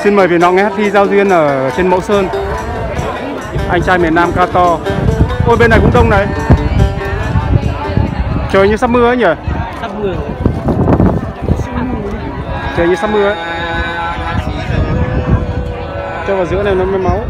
Xin mời Việt Ngọc nghe hát thi giao duyên ở trên Mẫu Sơn. Anh trai miền Nam ca to. Ôi bên này cũng đông này. Trời như sắp mưa ấy nhỉ? Sắp mưa. Trời như sắp mưa ấy. Cho vào giữa này nó mới máu.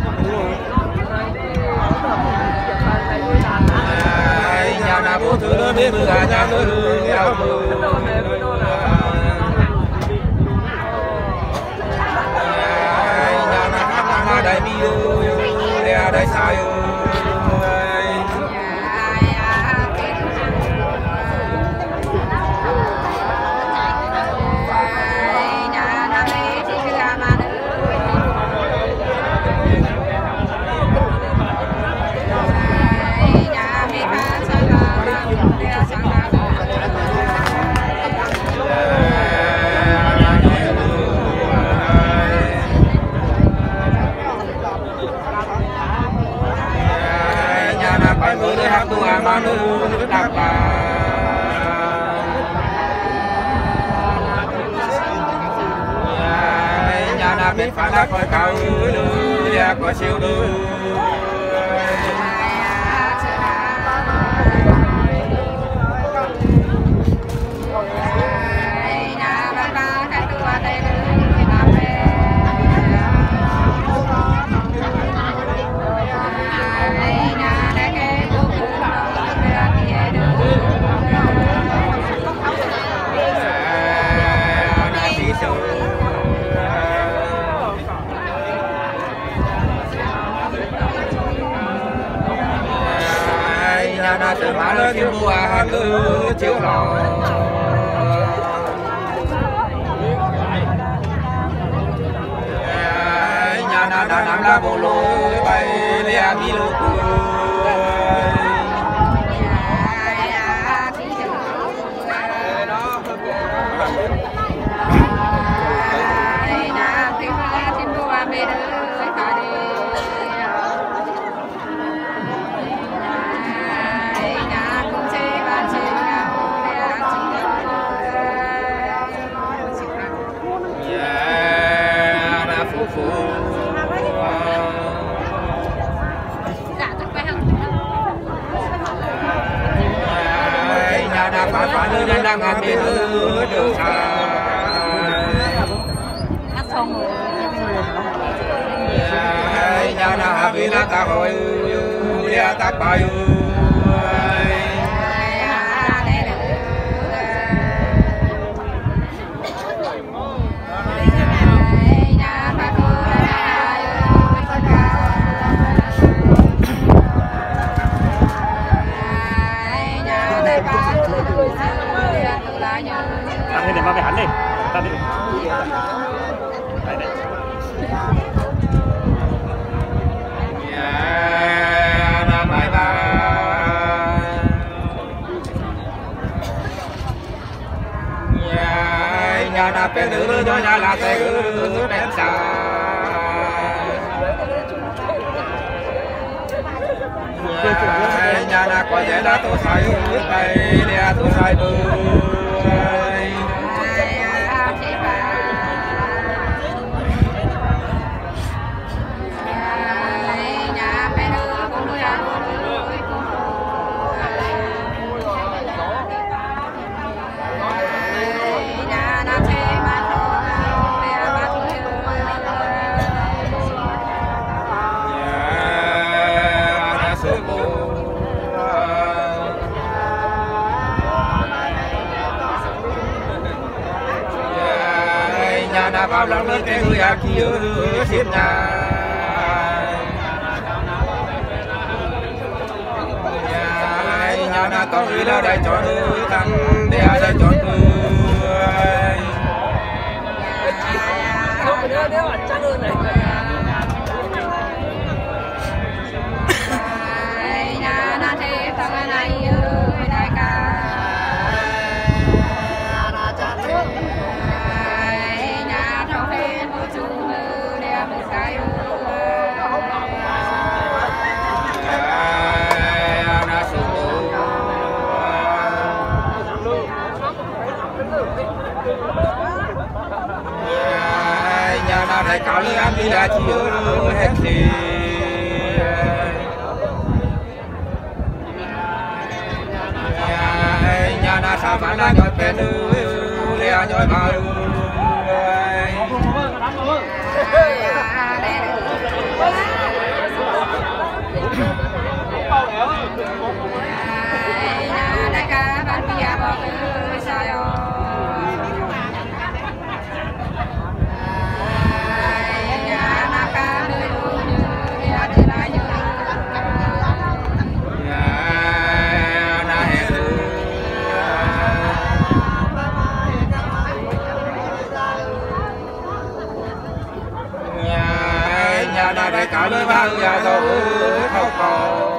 Biết phải là coi cầu đưa coi siêu đưa na từ má lớn thiên mua cứ chiếu lò nhà na đà nẵng la bồ lô bay lia mi lô nên đang ăn đi đường xa hát xong rồi nhà nào hà vi là ta hồi dia ta bay Tặng cái để vào cái hắn đi. Tặng đi. Đây đây. Nhà na pe nữ cho nhà là te nữ đẹp xa. Nhà na có dễ đã tôi sai tay dia tôi sai bư. Na vào lòng nước cái người kia xiết nhà nhà na có người là đại chọn người thằng để đại chọn người nhà đại cao lưỡi ăn đi là chỉ hết thì nhà na sa mà na nhoi bên lìa nhoi mà đại ca bạn bia bỏ sao nhà đại cao lưỡi ba nhà đâu không còn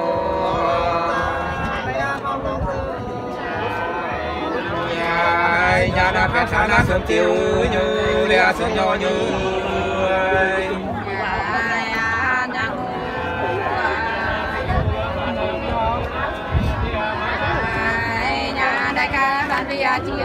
nhà na phép xa na sớm chiều như lìa sớm nhỏ như nhà đại ca bạn bia chiều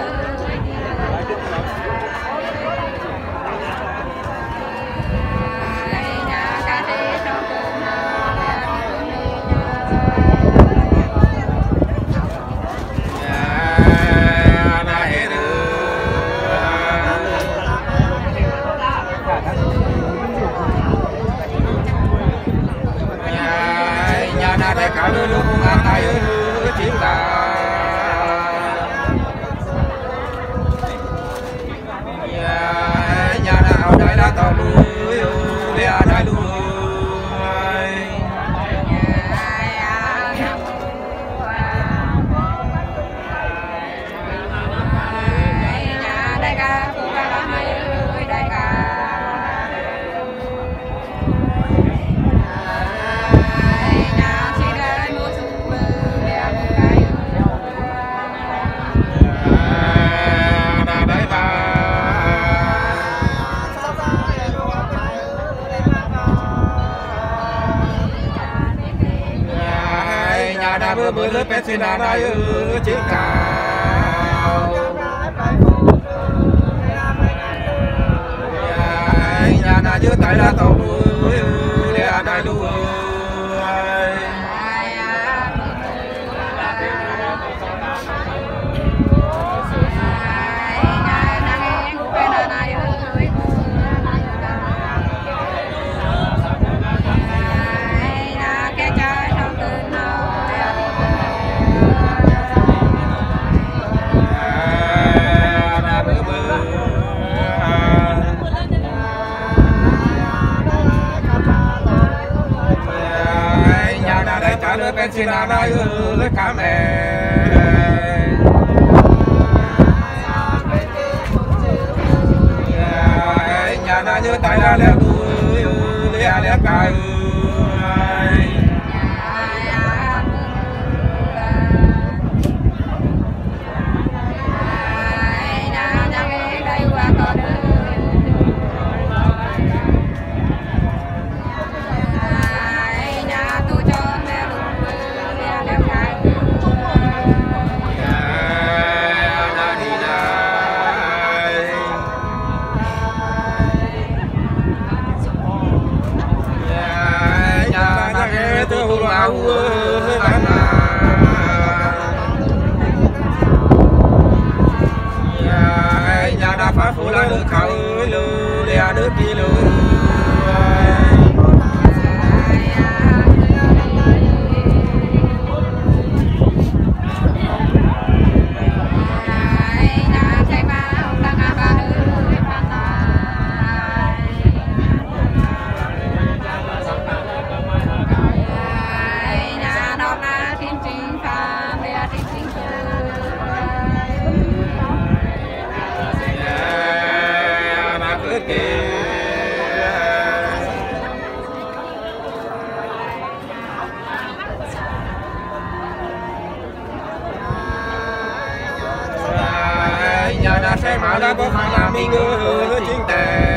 đại cao lưỡi lúc ngang tay chính là nhà nào đây là tàu lưới lìa đại lưới nhà đại ca phụ ca là hai đại ca nhà bữa bữa lướt bên xin là đây chỉ cao nhà na dưới tay là tàu lưới lìa đại lưới lưỡi bên xin là đây lưỡi cá mè nhà na như tay là lẻ đuôi lẻ cài nhà đã phá phủ lại được khẩu lưu lìa nước đi lưu nhà đã xe mà đã có phải là mình ngư chính tề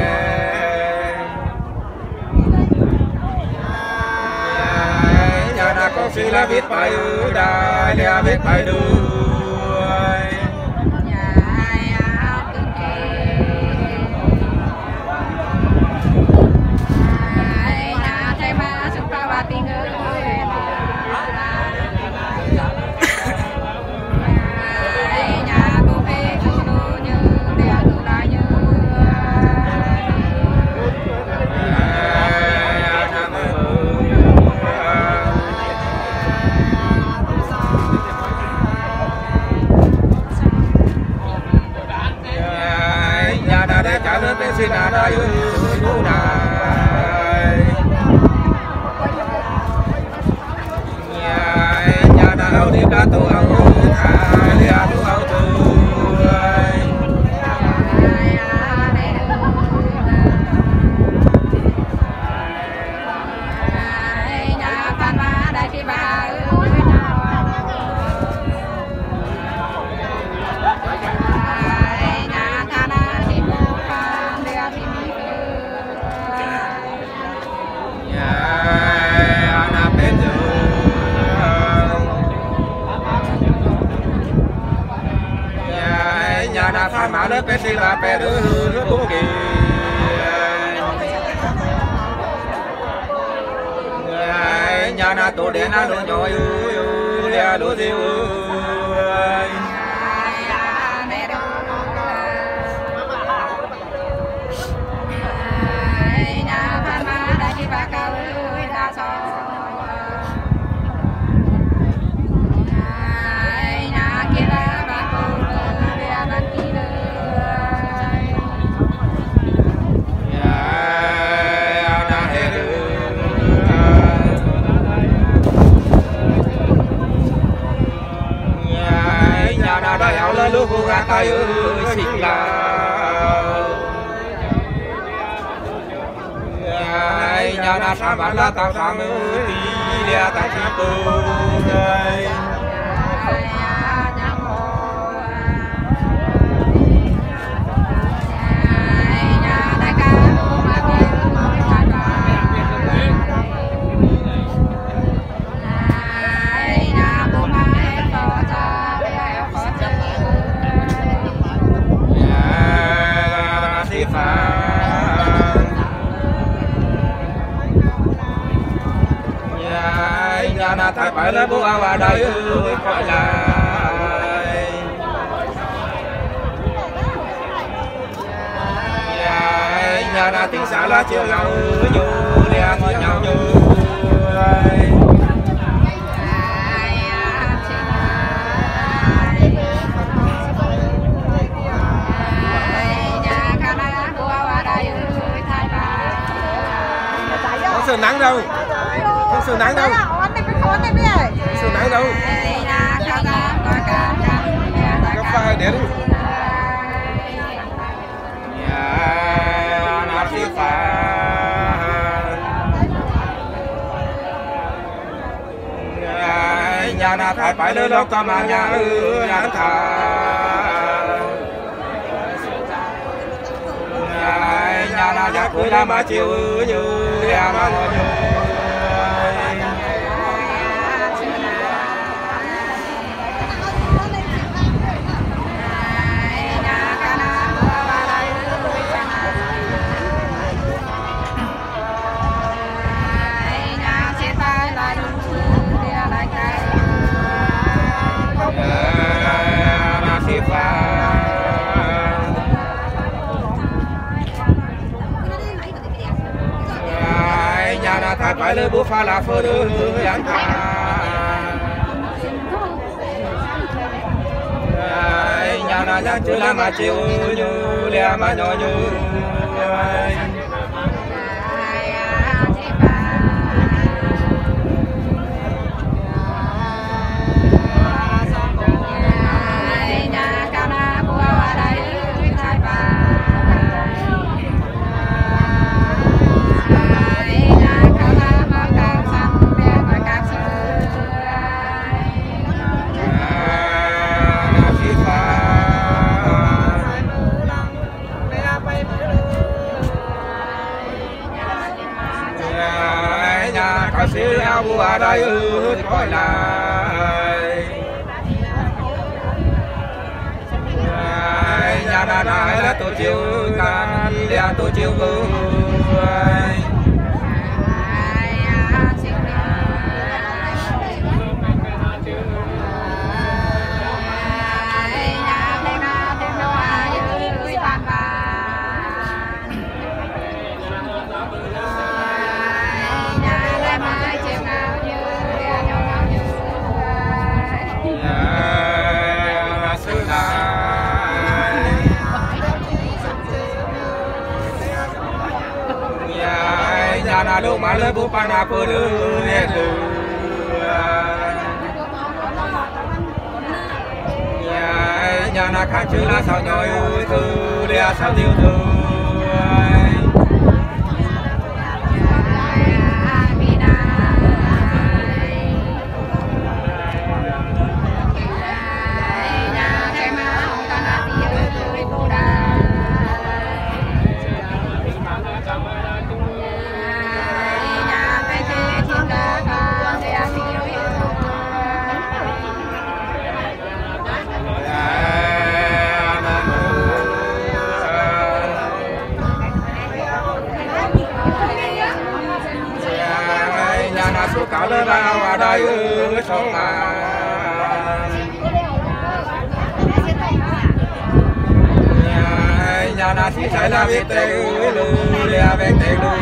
nhà đã có sự là biết bài đại là biết bài đường nhà đây tu này nhà nào đi ra tu áo lia tu áo tu mà nó bé đi là bé đứa bố kì nhà na tổ đen na đồ nhồi lia đồ diu lúc cô gà tay ơi xinh là nhà na sa bán là tao sa mới đi lia ta chỉ tu đây na thay phải là bố ao ở đây khỏi lại nhà na tiếng xã là chiều nhau nhu liền nhau nhu không sợ nắng đâu không sợ nắng đâu sợ nắng đâu cà phê để đi nhà na thay phải lên lóc ta mà nhà ăn thà nhà na nhà cuối là mà chiều như nhà mà ngồi như thay phải lên bố pha là phơ đưa ăn thà nhà na nhà chưa làm mà chiều như lia mà nhỏ như ở đây khỏi lại nhà na này là tổ chiều can lia tổ chiều gửi na đô mà lơ bố pa na bơ lơ lê lơ nhà na khá chữ là sao nhoi thư lê sao tiêu thư số cao lên vào ở đây sống mà nhà na sĩ sai là biết tê lư lê biết tê lư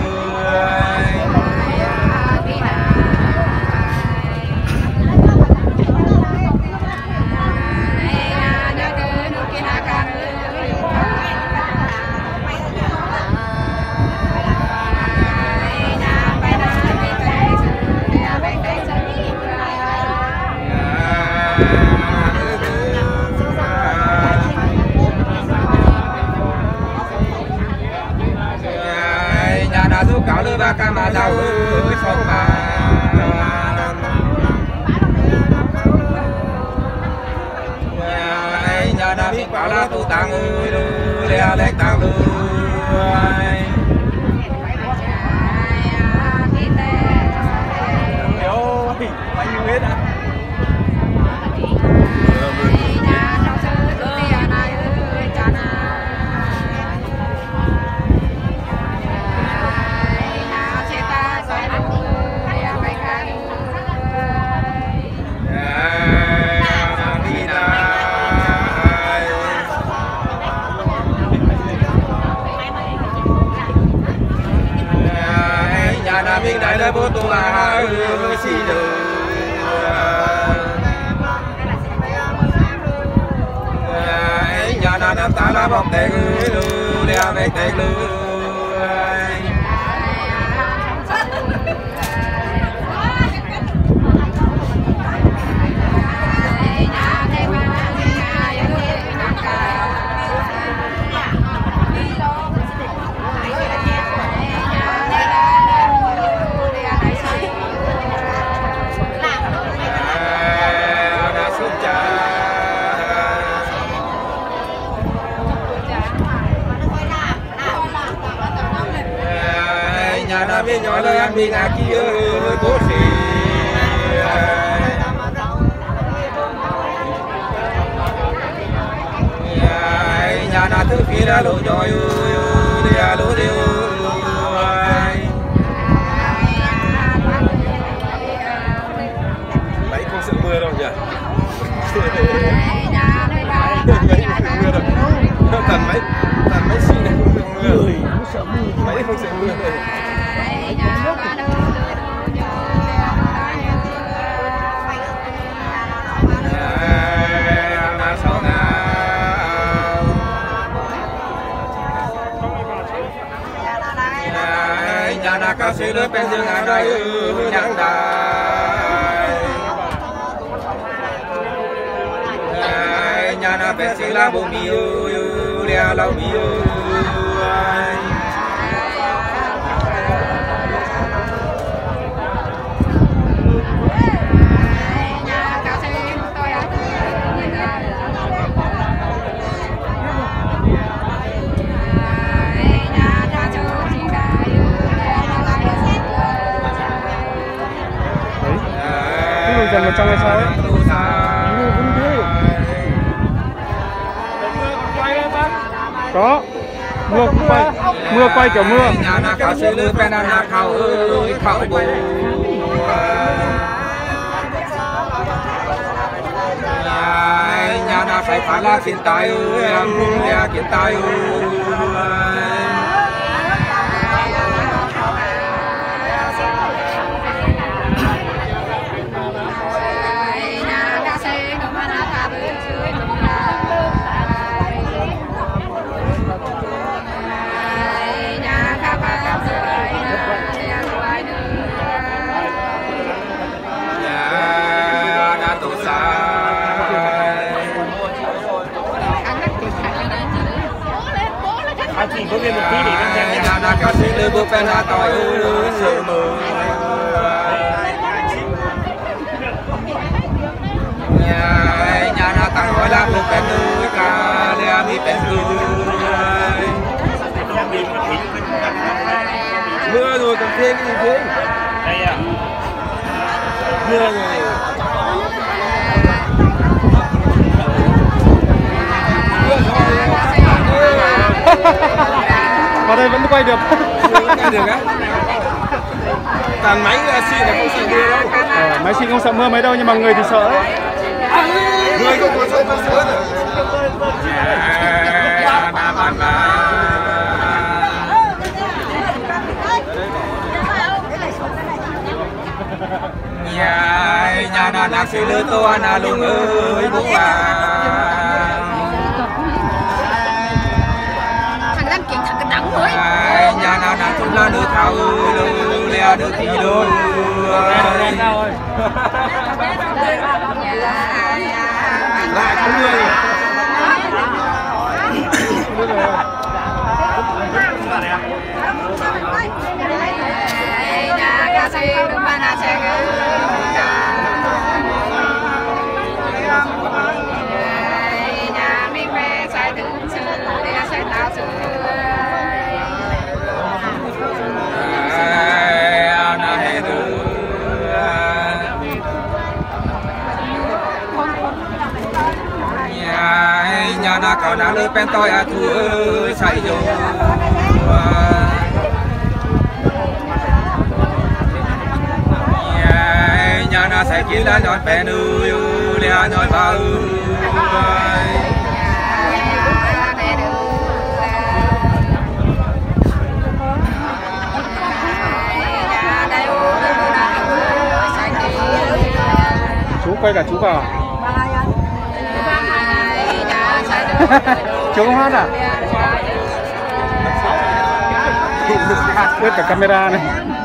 cao lư ba ca mà đau sống mà nhà na biết bảo là tu tăng lê lê tăng lư bao nhiêu hết à mình đại là bố tu là xì được nhà na nam ta là bom tê lư lê về tê lư nhà na biết nhỏ là ăn bị ngã kia cố xì nhà na thứ kia đã lộ nhoi đi à lỗ đi mấy không sợ mưa đâu nhỉ tần mấy xì này không sợ mưa mấy không sợ mưa nhà na ca sĩ lớn bên dương ở đây nhang đài nhà na bên sĩ là bố miêu lea lâu miêu gần 100 hay sao ấy? Có mưa quay kiểu mưa. Nhà na cao sĩ lư bên na khâu ơi khâu bù. Nhà na phải phá la xin tay ơi em nhà kiến tay ơi. chỉ có viên một tí để bên em nhà na ca sĩ lư bước bên na tỏi sự mừng nhà na tăng hỏi là bước bên núi ca lea mi bên cười mưa rồi còn thêm cái gì thế đây à mưa rồi Vào đây vẫn quay được. Quay được á? Toàn máy xi là không sợ mưa đâu. Máy xi không sợ mưa mấy đâu nhưng mà người thì sợ đấy. Người cũng có sợ mưa nữa. Nhà na nạc sĩ lư tô na lùng ơi bố bà. Nhà nào nàng chung là nước thảo lưu leo nước thì luôn lại không người nhà ca sĩ nước ba na xe nhà mi mẹ sai từ xưa sai tao xưa nhà na cào na lư pen toi à thu ơi say vô nhà na say kia là nhọn pen ơi lea nhọn ba ơi Chú quay cả chú vào. Chú không hát à? Quét cả camera này.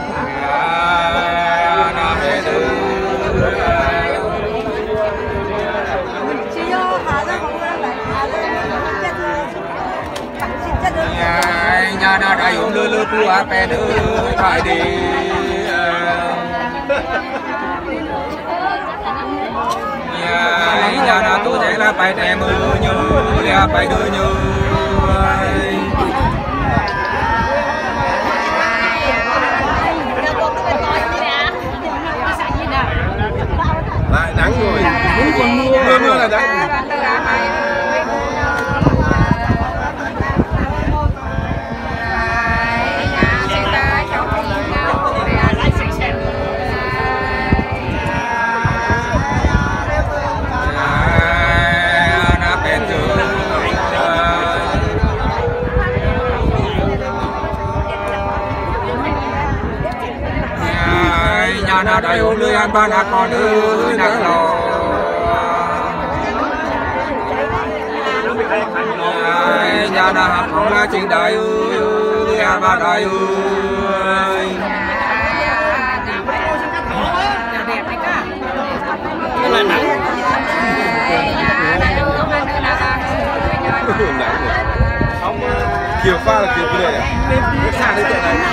Nhà na đại uống lư lư cu à pe nữ phải đi. Nhà na tu chạy là phải để mưa như là phải đưa như lại nắng rồi muốn còn mưa mưa là nắng na đại ôm lưới ăn ba na con ơi nắng lò nhà na học không là chuyện đại ơi lưới ăn ba đại ơi là nắng không kiểu pha là kiểu cái này cái xa đến chỗ này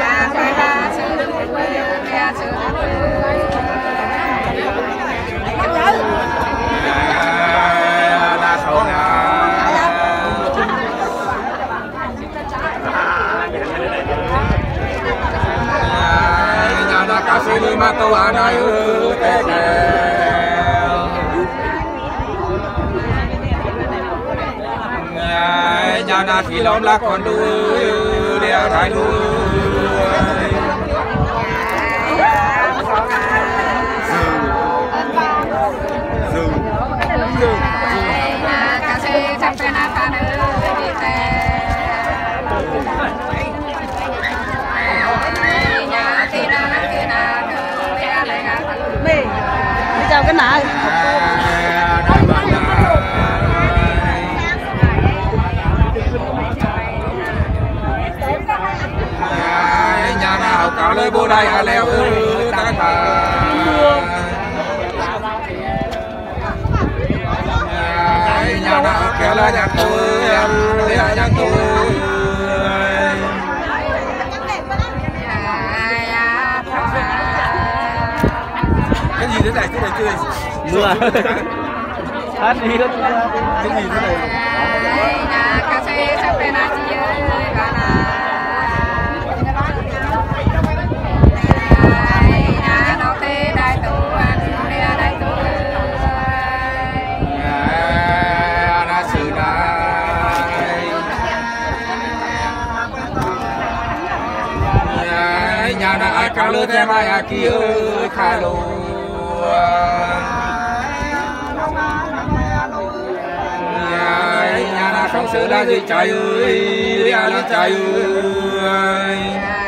ca sĩ lư ma tô à này tê nhà na thì lom là con đuôi đeo thái đuôi ca sĩ chắc phải na pha nữ đi tê chào cái nạ nhà nào có lời bố đây à leo ta thà nhà nào kéo là nhạc tôi em lấy nhạc tôi này chơi mưa hát đi đó cái gì thế này cà phê sắp về là chị ơi nó tê đại tu anh đại tu na sự đại nhà na ai cả lứa thế mà ai kia ơi khai lô nhà na không sự là gì trời ơi là trời ơi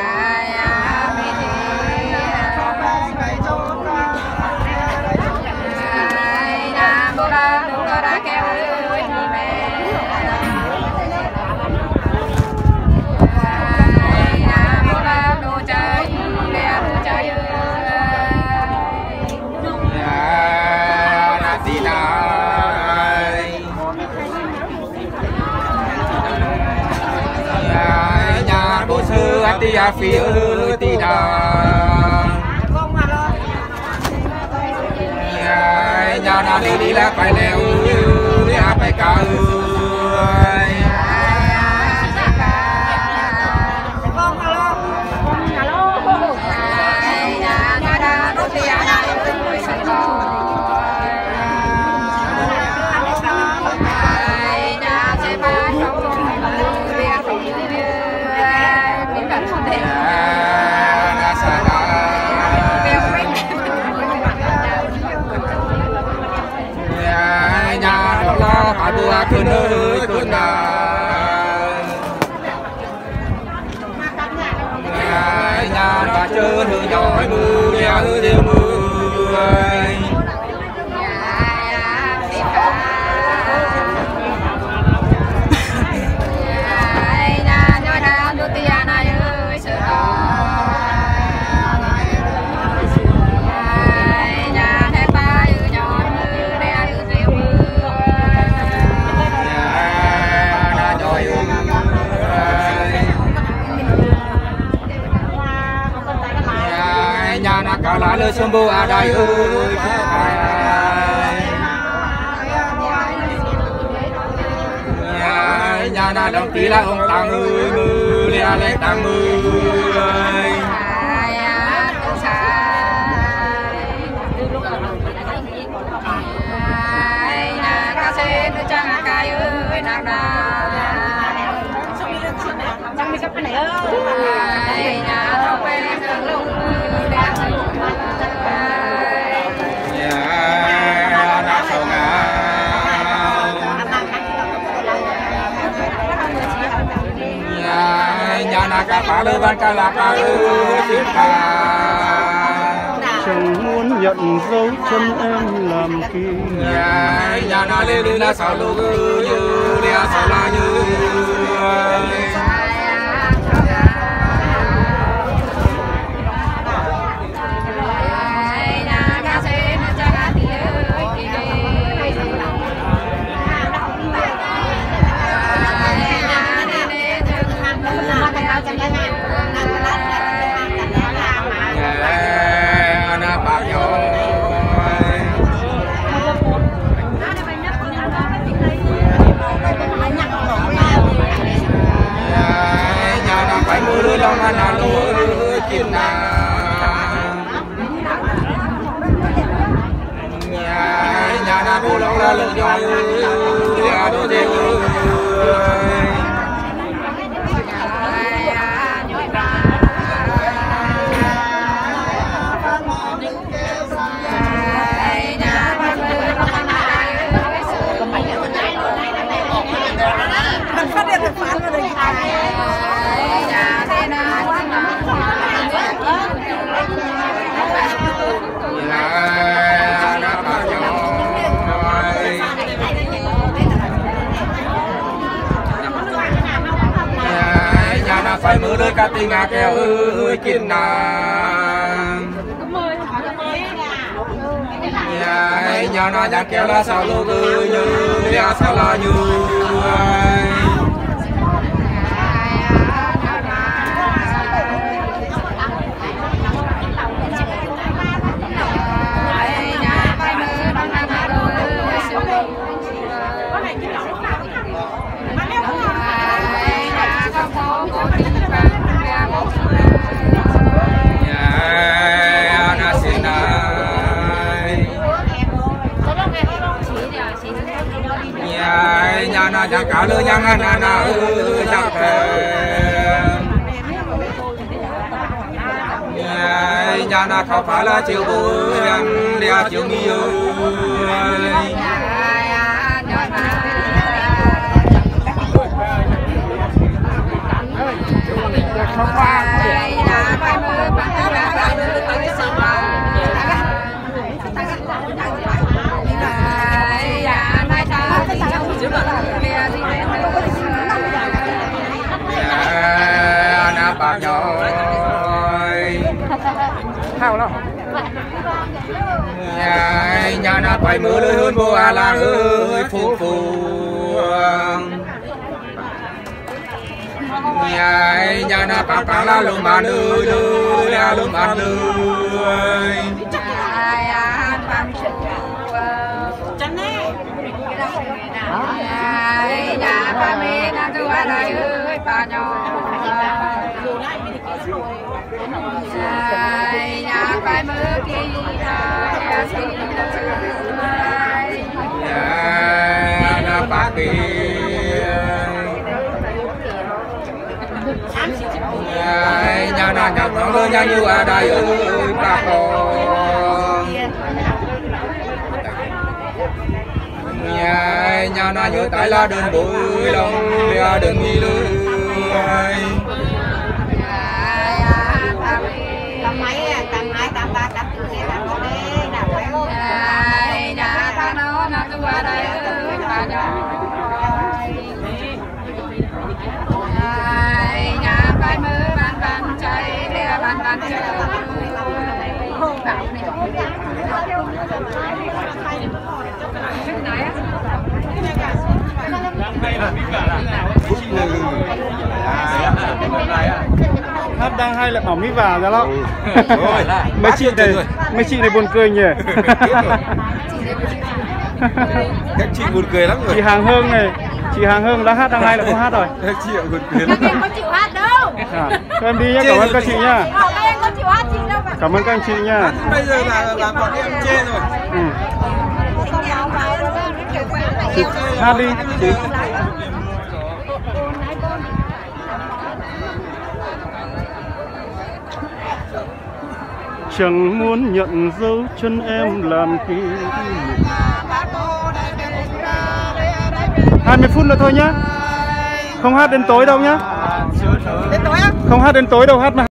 ti a phía ti đà nhà na đi là phải leo là phải cao bùa cơn ơi cơn nhà bà chơi hư giỏi mưa nhà hư điều mưa cả lá lơ sông bô à đây ơi nhà na đồng tí là ông tăng ơi mưa lẹ lẹ tăng mưa ca xe đưa trang cài ơi nàng trong đi cấp cái này ơi nhà thâu về đường lùng nhà na cá phá lơ ban cá lạc ơi tiếng ca chẳng muốn nhận dấu chân em làm kim nhà na lê lê là sao lô như lê sao la như lòng anh là lối kim na nhà na bố lòng là lợn nhoi nhà đôi đều mình phát hiện được phán rồi đấy phải mưa lưới cá tinh ngà keo ơi kín nà nhà na nhà keo là sao lô ơi như nhà sao là như nhà na nhà cả lư nhà na chắc nhà na không phải là chiều buổi là chiều nhiều na bạc nhồi thao đó nhà na phải mưa lưới hơn vô à làng ơi phù phù nhà na bạc bạc là lùm bàn ơi là lùm bàn ơi nhà ba mẹ na tu ở đây ơi bà nhỏ nhà ba mẹ kia na bạc kia nhà na nhà con ơi nhà như ở đây ơi bà con nhà na nhớ tại là đơn bụi lòng bia đừng nghi lưới tầm mấy tầm 2 tầm 3 tầm 4 tầm 5 là phải nhà ta nó tu ở đây bà nhỏ nhà phải mơ ban cháy để ban chơi hát đang hay lại bảo mỹ vào ra đó mấy chị này buồn cười nhỉ. các chị buồn cười lắm rồi. Chị Hàng Hương đã hát đang hay lại không hát rồi. Các chị buồn cười lắm. Các em có chịu hát đâu. Em đi nhé, cảm ơn các chị nhá. Các em có chịu hát chị đâu mà. Cảm ơn các anh chị nha. Bây giờ là bọn em chê rồi. Hát đi chị. Chẳng muốn nhận dấu chân em làm kỷ niệm. 20 phút nữa thôi nhá. Không hát đến tối đâu nhá. Đến tối á? Không hát đến tối đâu, hát